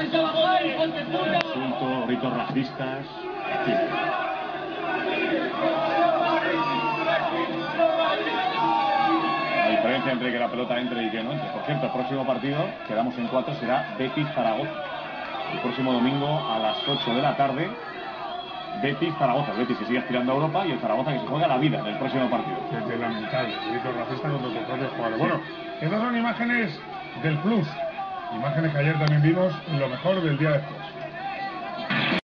Insultos, ritos racistas. Sí. La diferencia entre que la pelota entre y que no entre. Por cierto, el próximo partido, quedamos en 4, será Betis-Zaragoza. El próximo domingo a las 8 de la tarde. Betis-Zaragoza. El Betis que sigue aspirando a Europa y el Zaragoza que se juega la vida en el próximo partido. Desde lamentable, grito racista contra tus propios jugadores. Bueno, estas son imágenes del Plus. Imágenes que ayer también vimos, lo mejor del día después.